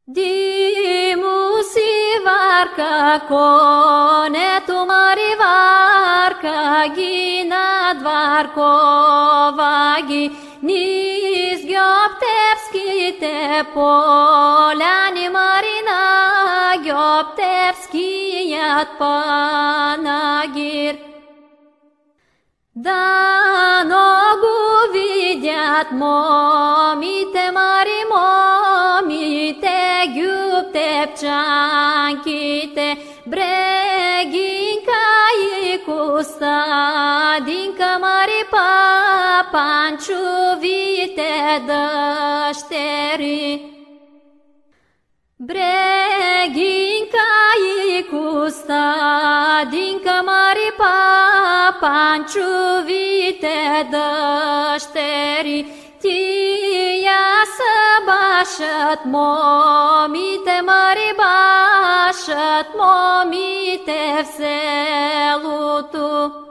Dimusi varka konetu mari varka gina dvarkovagi nis Gyoptevski te polani marina Gyoptevski yat panagir. Да ногу видят момите мари момите гюпте пчанките брегинка и кустадинка мари папанчувите дъщери. Брегинка и кустадинка мари папанчувите дъщери, тия са башат момите мари башат момите в селото.